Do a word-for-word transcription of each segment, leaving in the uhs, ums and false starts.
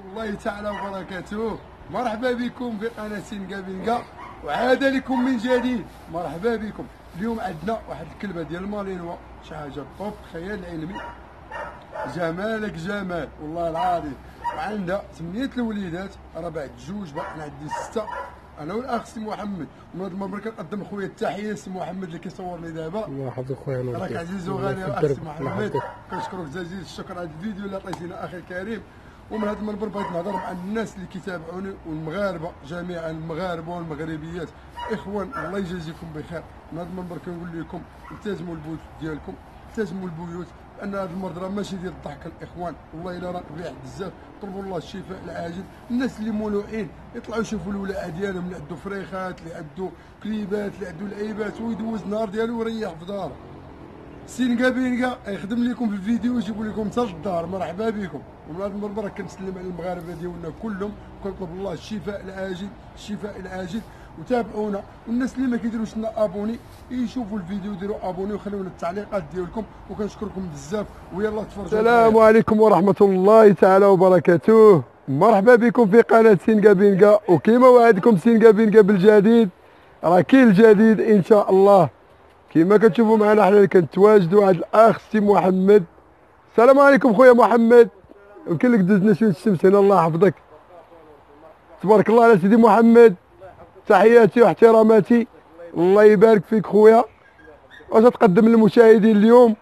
الله تعالى وبركاته. مرحبا بكم في قناة سينقا بينقا، وعاد لكم من جديد. مرحبا بكم. اليوم عندنا واحد الكلبه ديال المالينوا، شي حاجه طوب، خيال علمي، جمالك جمال والله العظيم. وعندها ثمانية الوليدات، راه بعد جوج بقى، انا عندي سته، انا والاخ سي محمد. ومن هذا المنبر كنقدم خويا التحيه سي محمد اللي كيصور لي دابا. الله يحفظك خويا نور. راك عزيز وغالي الاخ سي محمد، كنشكرك جزيل الشكر على الفيديو اللي عطيتينا اخي الكريم. ومن هذا المنبر بغيت نهضر مع الناس اللي كيتابعوني والمغاربه جميعا، المغاربه والمغربيات، اخوان الله يجازيكم بخير. من هذا المنبر كنقول لكم التزموا البيوت ديالكم، التزموا البيوت، لان هذا المرض راه ماشي ديال الضحك الاخوان، والله الا راه قبيح بزاف. طلبوا الله الشفاء العاجل. الناس اللي مولوعين يطلعوا يشوفوا الولاعه ديالهم، اللي عنده فريخات، اللي عنده كليبات، اللي عنده لعيبات، ويدوز النهار ديالو ويريح في داره. سينقا بينقا يخدم لكم في الفيديو ويجيبوا لكم حتى للدار. مرحبا بكم. ومن هذا المنبر كنسلم على المغاربه ديالنا كلهم، وكنطلب الله الشفاء العاجل، الشفاء العاجل. وتابعونا، والناس اللي ما كيديروش لنا ابوني يشوفوا الفيديو يديروا ابوني وخليونا التعليقات ديالكم، وكنشكركم بزاف. ويلا تفرجوا. السلام عليكم ورحمه الله تعالى وبركاته. مرحبا بكم في قناه سينقا بينقا، وكيما وعدكم سينقا بينقا بالجديد، راه كاين الجديد ان شاء الله. كيما كتشوفوا معنا حنا كنتواجدوا عند الاخ سي محمد. السلام عليكم خويا محمد. يمكن لك دزنا شويه الشمس هنا، الله يحفظك. تبارك الله على سيدي محمد. تحياتي واحتراماتي، الله يبارك فيك خويا. واش تقدم للمشاهدين اليوم؟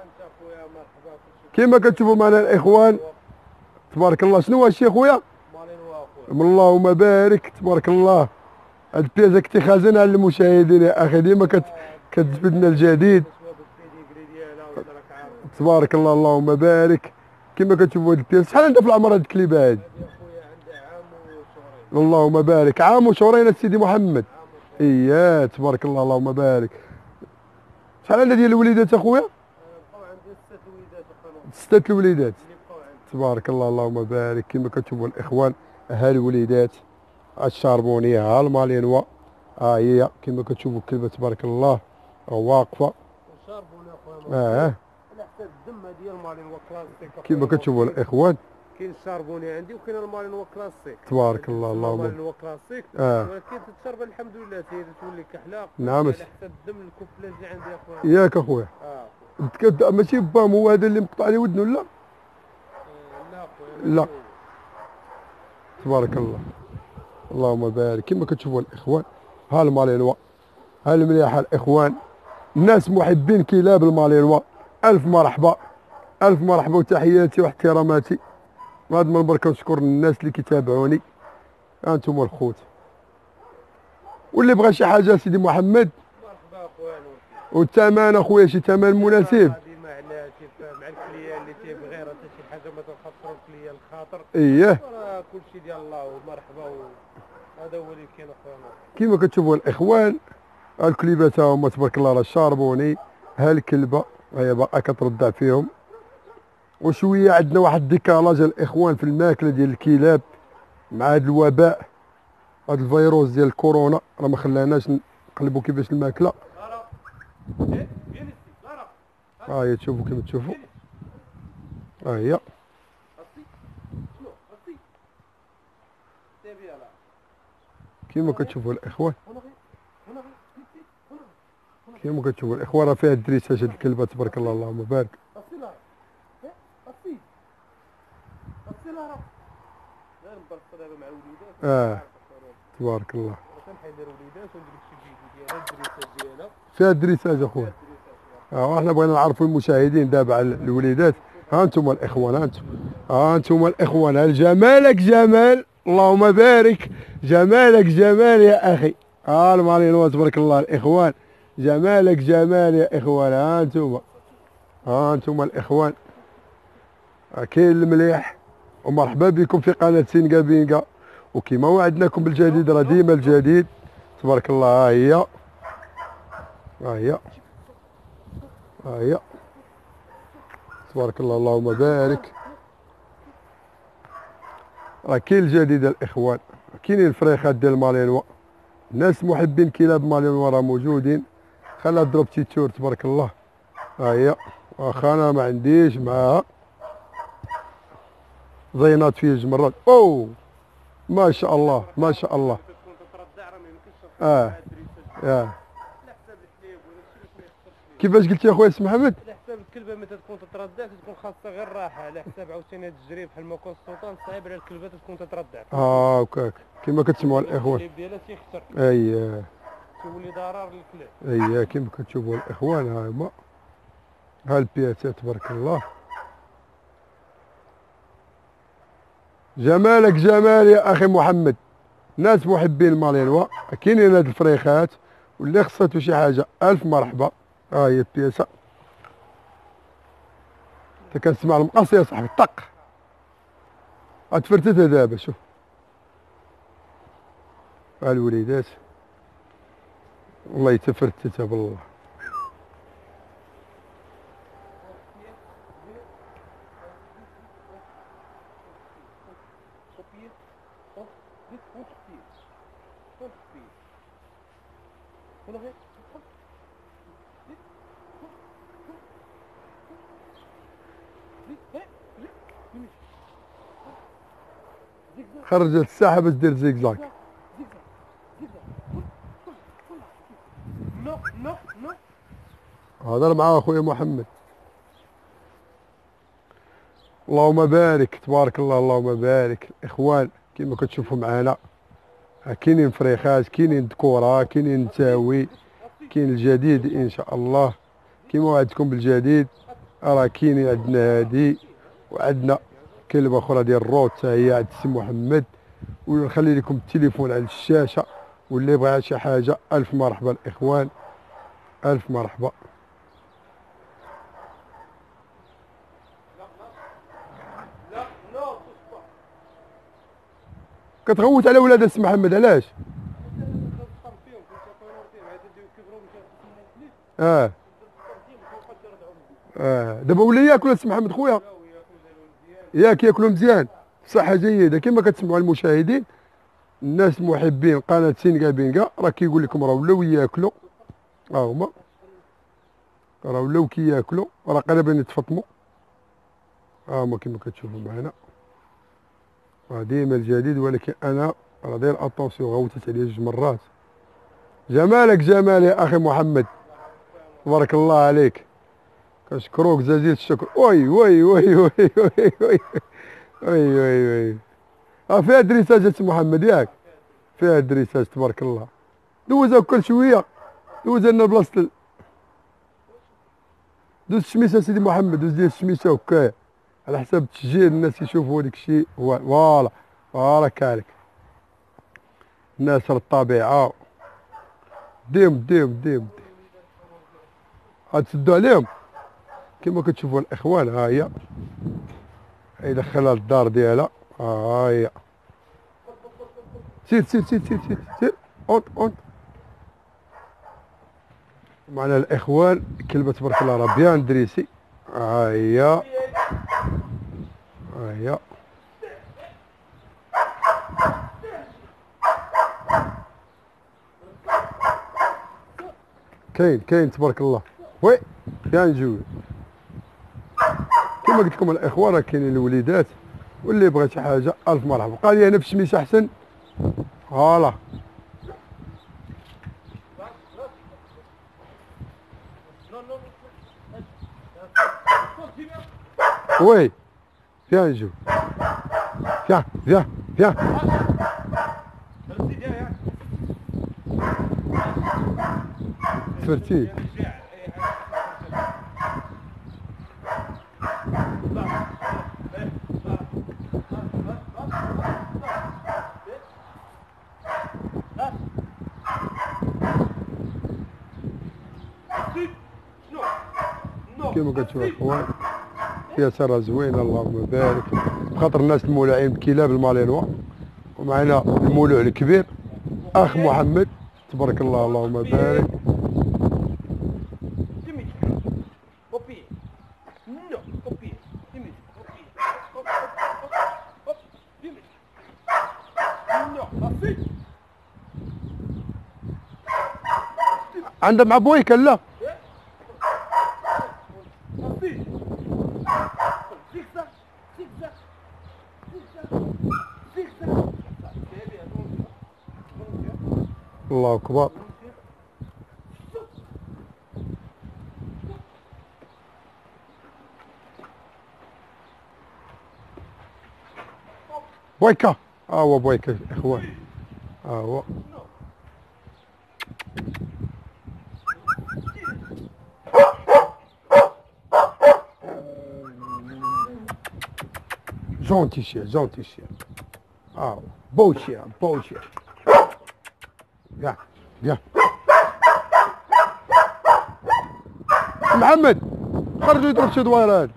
كيما كتشوفوا معنا الاخوان تبارك الله. شنو هو الشيء خويا؟ اللهم بارك تبارك الله. هاد البيازه كنتي خازنها للمشاهدين يا اخي، ديما كت كتجبد لنا الجديد. تبارك الله اللهم بارك. كما كتشوفوا هاد البياس، شحال عندها في العمر هاد الكليبه هادي؟ اللهم بارك. عام وشهرين سيدي محمد. اييه تبارك الله اللهم بارك. شحال عندها ديال الوليدات اخويا؟ ستة الوليدات. تبارك الله اللهم بارك. كما كتشوفوا الاخوان، ها الوليدات، ها الشاربونيه، ها المالينوا، ها هي كما كتشوفوا الكلبه تبارك الله واقفه. الشاربونيه اخويا اه على حساب الدم ديال المالينوا كلاسيك. كما كتشوفوا الاخوان، كاين الشاربوني عندي وكاين المالينوا كلاسيك. تبارك الله اللهم. المالينوا كلاسيك اه ولكن تتشرب الحمد لله تزيد تولي كحله. نعم. على حساب الدم الكفله اللي عندي اخويا. ياك اخويا. اه ماشي بام هو هذا اللي مقطع لي ودنه؟ لا لا اخويا لا. تبارك الله اللهم بارك. كما كتشوفوا الاخوان، ها المالينوا، ها المليحه الاخوان، الناس محبين كلاب المالينوا، الف مرحبا، الف مرحبا وتحياتي واحتراماتي. هذا المنبر كنشكر الناس اللي كيتابعوني، انتم الخوت. واللي بغى شي حاجه سيدي محمد، مرحبا اخويا. والثمن اخويا شي ثمن مناسب؟ مع مع الكليان اللي تيبغي راه حتى شي حاجه ما تنخسروا الكليان الخاطر. اييه راه كلشي ديال الله ومرحبا، هذا هو اللي كاين اخويا. كيما كتشوفوا الاخوان، ها الكليبات هما تبارك الله راه شاربوني، ها الكلبه هي باقا كتردع فيهم. وشويه عندنا واحد الديكالاج الاخوان في الماكله ديال الكلاب مع هذا الوباء، هذا الفيروس ديال الكورونا راه ما خلاناش نقلبوا كيفاش الماكله. ها هي تشوفوا كيما تشوفوا، ها هي كيما كتشوفوا الاخوان، كيما كتشوفوا الاخوان راه فيها الدريساج هاد الكلبه تبارك الله اللهم بارك. اه تبارك الله. فيها الدريساج اخويا. اه احنا بغينا نعرفوا المشاهدين دابا على الوليدات. ها انتم الاخوان، ها انتم، ها انتم الاخوان، ها جمالك جمال اللهم بارك. جمالك جمال يا اخي. ها المالينوا تبارك الله الاخوان، جمالك جمال يا اخوان. ها انتم، ها انتم الاخوان، كاين المليح. ومرحبا بكم في قناه سينقا بينقا، وكيما وعدناكم بالجديد راه ديما الجديد تبارك الله. ها هي، ها هي، ها هي تبارك الله اللهم بارك. راه كاين الجديد الاخوان، كاينين الفريخات ديال المالينوا، الناس محبين كلاب مالينوا راه موجودين. خليها تضرب تي تور تبارك الله. ها هي، واخا انا ما عنديش معاها، زينات فيه جوج مرات. اوه ما شاء الله ما شاء الله. تكون تتردع راه ما يمكنش اه اه على حساب الحليب ولا شي ما يخسرش. كيفاش قلت يا خويا سي محمد؟ على حساب الكلبه متى تكون تتردع تكون خاصها غير راحه، على حساب عاوتاني هاد الجري بحال ما كون السلطان صعيب على الكلبه تكون تتردع. اه هكاك كيما كتسمعوا الاخوان. الحليب ديالها تيخسر اي تولي ضرر للكلاب. اي كيما كتشوفوا الاخوان ها هما ها البياتات تبارك الله. جمالك جمال يا اخي محمد. ناس محبين المالينوا كاينين هاد الفريخات واللي خصاتو شي حاجه الف مرحبا. ها هي البياسه انت كنسمع المقص يا صاحبي طق غتفرتتها دابا. شوف ها الوليدات والله يتفرتتها بالله. خرجت الساحه باش دير زيكزاك. نو نو نو هضر مع اخويا محمد. اللهم بارك تبارك الله اللهم بارك. الاخوان كما كتشوفوا معنا كاينين فريخات كاينين دكوره كاينين نتاوي كاين الجديد ان شاء الله. كما وعدتكم بالجديد راه كاينين عندنا هادي وعندنا كلمه اخرى ديال الروت حتى هي عند السي محمد. ونخلي لكم التليفون على الشاشه واللي بغى شي حاجه الف مرحبا الاخوان الف مرحبا. كتغوت على ولاد السي محمد علاش؟ اه اه دابا ولا ياكل السي محمد خويا ياك ياكلوا مزيان بصحه جيده. كما كتسمعوا المشاهدين الناس المحبين قناه سينغا بينغا راه كيقول لكم راه ولاو ياكلوا. ها هما راه ولاو كياكلوا راه قريبا يتفطموا. ها هما كما كتشوفوا معنا راه ديما الجديد. ولكن انا راه داير اتونسيون غوتت عليه جوج مرات. جمالك جمال يا اخي محمد تبارك الله عليك. كنشكروك جزيل الشكر. وي وي وي وي وي وي وي وي وي ها فيها دريساج سي محمد ياك فيها دريساج تبارك الله. دوزها كل شويه دوز لنا بلاصه دوز الشميسه سيدي محمد دوز ديال الشميسه وكايا على حساب التشجيع الناس يشوفوا داك الشيء. فوالا فوالا كالك الناس الطبيعه ديم ديم ديم غتسدوا عليهم كما كتشوفوا الاخوان. ها هي يدخلها للدار ديالها. ها هي سير سير سير سير سير سير اونت اونت معنا الاخوان. كلبه تبارك الله راه بيان دريسي. ها هي ها هي كاين كاين تبارك الله. وي بيان جوج كما قلت لكم الاخوان راه كاينين الوليدات واللي بغى شي حاجه الف مرحبا. قال لي هنا في الشميسه احسن. فوالا وي فيان جو فيان فيان فيان تفرتي كيما كتشوفوا اخوان فيها سره زوينه اللهم بارك. بخاطر الناس المولعين بكلاب المالينوا ومعنا المولوع الكبير اخ محمد تبارك الله اللهم بارك. عندها مع بويك لا الله اكبر. بويكا ها هو بويكا اخوان، ها هو جونتي شير جونتي شير، ها هو بو شير بو شير. يا يا محمد خرج يضرب شي دويرات.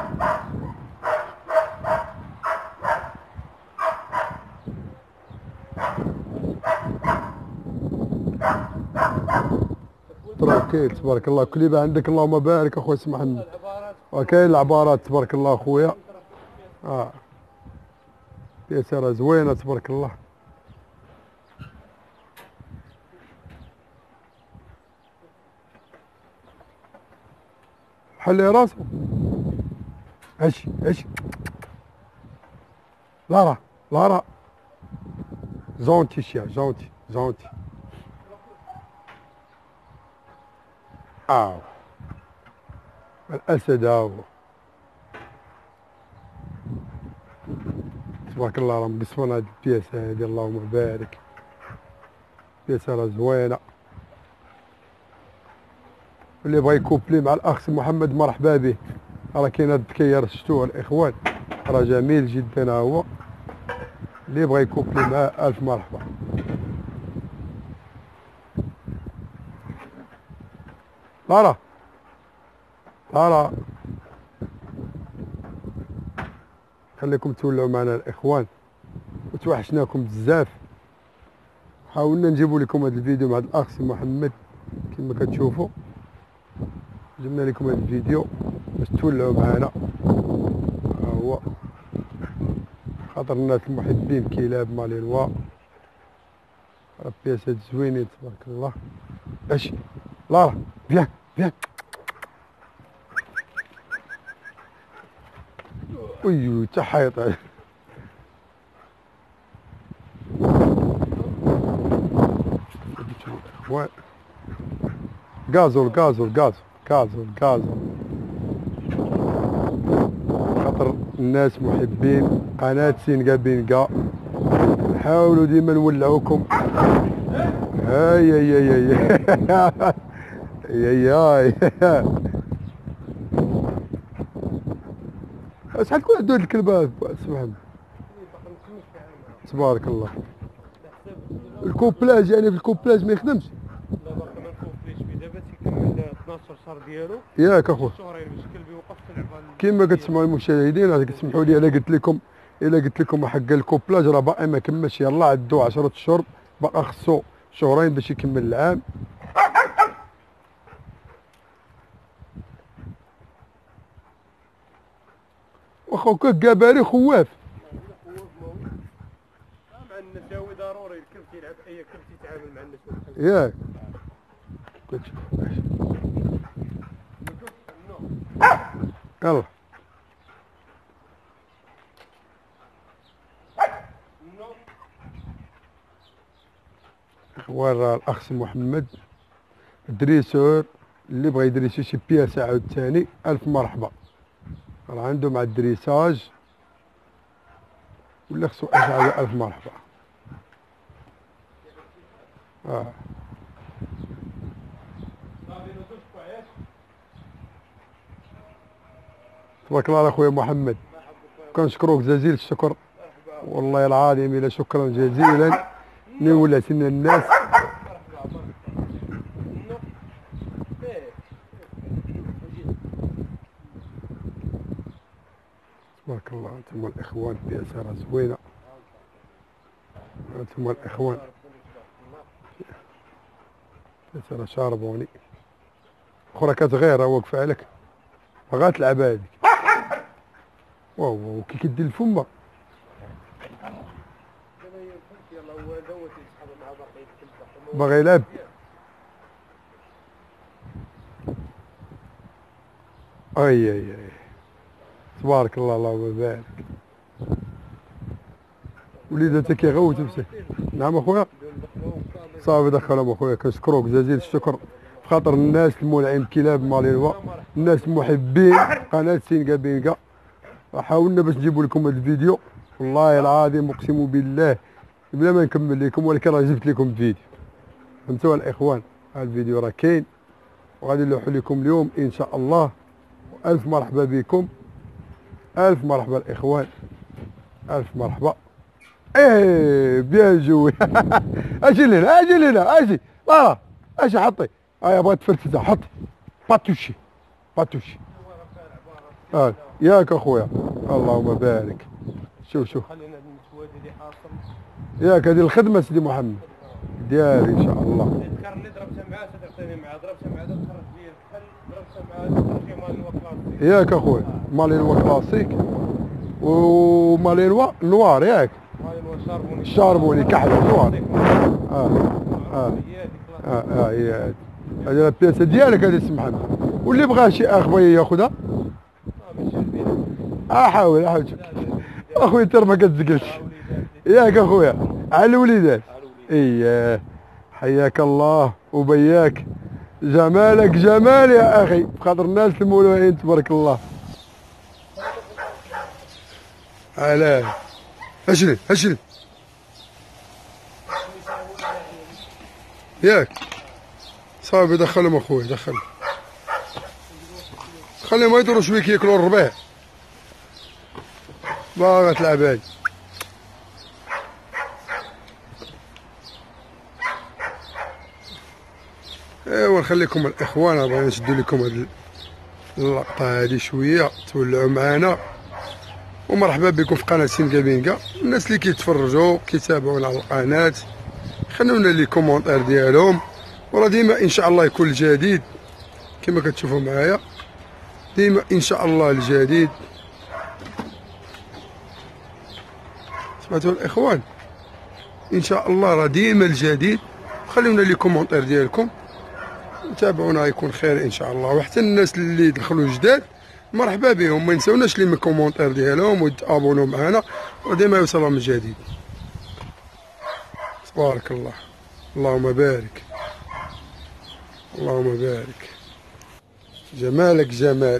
تراكيل تبارك الله، كليبه عندك اللهم بارك اخويا سي محمد. وكاين العبارات تبارك الله اخويا. اه بياسه زوينه تبارك الله. حلي راسو اش اش لارا لارا جونتي شيا جونتي جونتي. اه الاسد ها هو تبارك الله، راهم قسمونا هاد البياسه هادي اللهم بارك. بياسه راه زوينه، اللي بغى يكوبلي مع الاخ سي محمد مرحبا به. راه كاين هاد البكير شفتوه الاخوان، راه جميل جدا ها هو، اللي بغى يكوبلي معاه الف مرحبا. لارا لارا خليكم تولعوا معنا الاخوان، وتوحشناكم بزاف. حاولنا نجيبوا لكم هذا الفيديو مع الاخ سي محمد كما كتشوفوا، جبنا لكم هذا الفيديو باش تولعوا معنا. ها هو خاطر الناس المحبين كلاب مالينوا، راه بياسات زوينين تبارك الله. اش لارا فيان فيان. ويو تحيط غازول غازول غازول غازول غازول. خاطر الناس محبين قناة سينقا بينقا، نحاولوا ديما نولعوكم. هاي هاي هاي هاي هاي شحال تكون عنده هاد الكلبه سبحان تبارك الله. الكوبلاج يعني في الكوبلاج ما يخدمش؟ لا باقي ما كوبليش فيه، دابا تيكمل اثناش شهر ديالو ياك اخويا. شهرين باش الكلب يوقف في اللعبه. كيما كتسمعوا المشاهدين، راه كتسمحوا لي الا قلت لكم الا قلت لكم حق الكوبلاج راه باقي ما كملش، يلاه عندو عشرة اشهر، باقي خصو شهرين باش يكمل العام. واخا كاباري خواف مع النساوي ضروري الكلب تيلعب، اي كلب تيتعامل مع النساوي. ياك يلا ورا الاخ سي محمد دريسور، اللي بغى يدريسي شي بياسه عاوتاني الف مرحبا، راه عنده مع الدريساج ولا خصو اي حاجه الف مرحبا. اه تبارك الله على خويا محمد، كنشكروك جزيل الشكر والله العظيم، الى شكرا جزيلا اللي ولعتينا الناس. تبارك الله. انتم الاخوان بياسه راه زوينه، انتم الاخوان بياسه راه شاربوني. اخرى كتغير واقفه عليك بغات تلعب هذيك. واو واو كي كدير الفمه. باغي يلعب. اي اي اي تبارك الله اللهم بارك. وليداتها كيغوتوا بس. نعم اخويا صافي دخلهم اخويا، كنشكروك جزيل الشكر في خاطر الناس المولعين الكلاب مالينوا، الناس المحبين قناه سينكا بينكا. حاولنا باش نجيبوا لكم هذا الفيديو، والله العظيم اقسم بالله بلا ما نكمل لكم، ولكن راه جبت لكم فيديو. فهمتوا الاخوان؟ هذا الفيديو راه كاين وغادي نلوحوا لكم اليوم ان شاء الله. الف مرحبا بكم، الف مرحبا الاخوان، الف مرحبا. ايه بيان جوي. اجي لهنا اجي لهنا اجي لا اجي حطي. هيا بغيت تفلتها حطي باتوشي باتوشي. اه ياك اخويا اللهم بارك. شوف شوف ياك هذه الخدمه سيدي محمد ديالي ان شاء الله. الكار اللي ضربتها معاه صدقتني معاه، ضربتها معاه تخرج لي الكحل، ضربتها معاه تخرج مالينوا كلاسيك. ياك اخويا مالينوا كلاسيك ومالينوا نوار ياك. مالينوا شاربوني شاربوني كحل نوار. اه اه اه اه هي هذه هذه البياسه ديالك هذه سي محمد. واللي بغى شي اخ بغى ياخذها احاول احاول اخويا انت ما كتزقلش ياك اخويا على الوليدات. اييه حياك الله وبياك، جمالك جمال يا اخي بخاطر الناس المولوعين تبارك الله. علاه اشري اشري ياك صافي دخلهم اخويا دخلهم، خليهم ما يدوروا شويه كياكلوا الربيع. باغا تلعب هادي ايوا نخليكم الاخوان، بغينا نشدو لكم هاد اللقطه هادي شويه تولعوا معانا. ومرحبا بكم في قناه سينكا بينكا. الناس اللي كيتفرجوا كيتابعونا على القناه خلونا لي كومونتير ديالهم، وراه ديما ان شاء الله يكون الجديد كما كتشوفوا معايا، ديما ان شاء الله الجديد. سمعتوا الاخوان؟ ان شاء الله راه ديما الجديد. خلونا لي كومونتير ديالكم تابعونا يكون خير ان شاء الله. وحتى الناس اللي دخلوا جداد مرحبا بهم، ما ينساوناش لي من الكومونتير ديالهم وتابونوا معنا وديما يوصلهم الجديد. تبارك الله اللهم بارك اللهم بارك. جمالك جمال.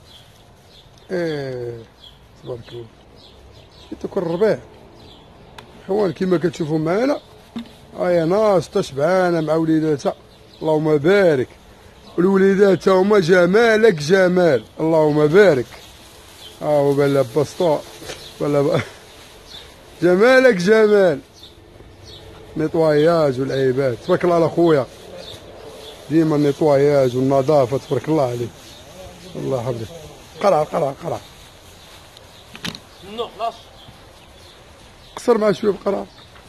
ايه تبارك الله. تكون الربيع اخوان كما كتشوفوا معنا. هيا ناس تشبعانه مع وليداتها اللهم بارك. والوليدات هما جمالك جمال اللهم بارك. ها هو بان لاباسطو ولا ب... جمالك جمال. نيطواياج والعيبات تبارك الله على خويا، ديما النيطواياج والنظافه تبارك الله عليك. الله يحفظك. قرع قرع قرع نو خلاص قصر مع شويه بقرع.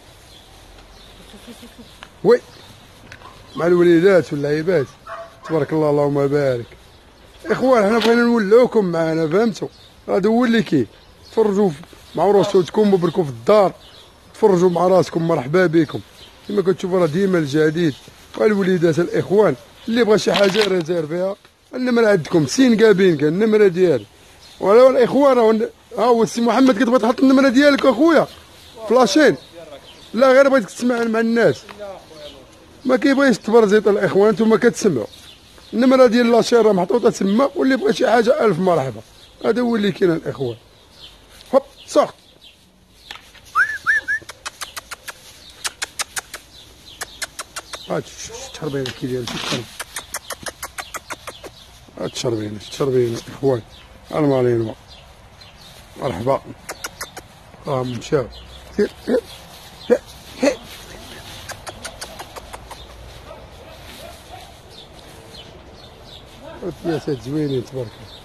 وي مع الوليدات واللعيبات تبارك الله اللهم بارك. اخوان حنا بغينا نولعوكم معنا فهمتوا؟ هذا هو اللي كاين. تفرجوا مع روسوتكم وبركوا في الدار، تفرجوا مع راسكم مرحبا بكم. كما كتشوفوا راه ديما الجديد. والوليدات الاخوان اللي بغى شي حاجه ريزيرفيها النمره عندكم سينكا بينكا النمره ديالي. ولا الاخوان ها هو السي محمد كتبغي تحط النمره ديالك اخويا فلاشين؟ لا غير بغيتك تسمع مع الناس ما كيبغيش تبرزيط الاخوان. نتوما كتسمعوا النمره ديال لاشين راه محطوطه تما، واللي بغى شي حاجه الف مرحبا. هذا هو اللي كاين الاخوان. هوب صح هاد التشربينه كي داير شي هاد التشربينه التشربينه اخوان المالينوا مرحبا. راه مشاو البياسات زوينين تبارك الله.